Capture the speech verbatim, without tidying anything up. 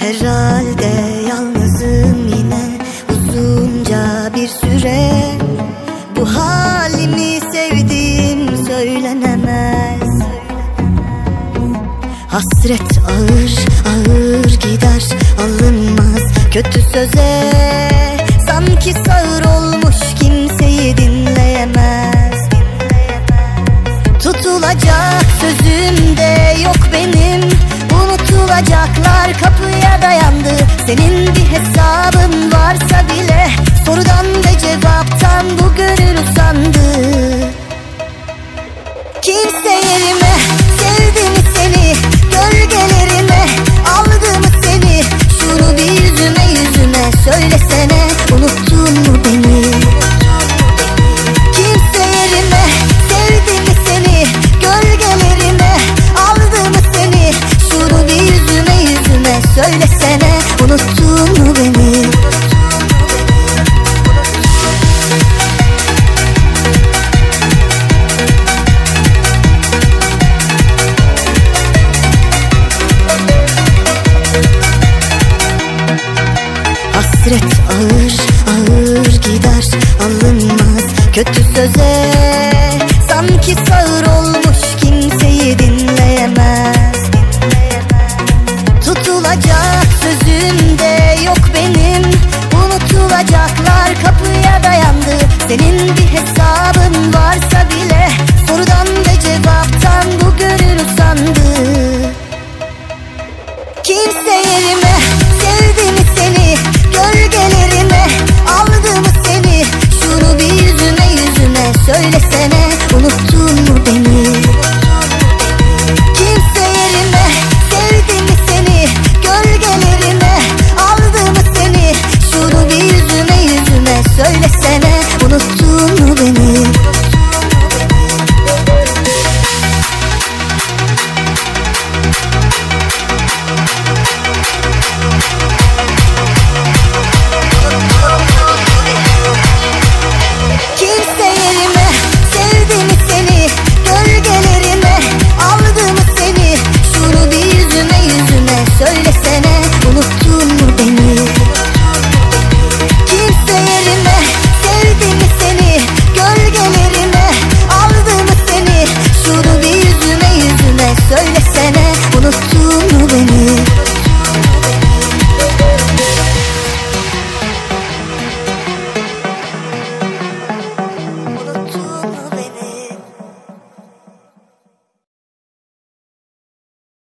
Herhalde yalnızım yine uzunca bir süre. Bu halimi sevdiğim söylenemez. Hasret ağır ağır gider, alınmaz kötü söze. Sanki sağır olmuş kimseyi dinleyemez. Tutulacak sözüm de yok benim. Unutulacaklar kapıya dayandı. Senin bir hesabın varsa bile sorudan ve cevaptan bu gönül usandı. Kimse yerime sevdi mi seni, gölgelerime aldı mı seni? Şunu bir yüzüme yüzüme söylesene, unuttun mu beni? Kimse yerime sevdi mi seni, gölgelerime aldı mı seni? Şunu bir yüzüme yüzüme söylesene, unuttun mu beni? Hasret ağır ağır gider, alınmaz kötü söze. Sanki sağır olmuş kimseyi dinleyemez. Tutulacak sözüm de yok benim. Unutulacaklar kapıya dayandı. Senin bir hesabın varsa bile sorudan ve cevaptan bu gönül usandı. Kimse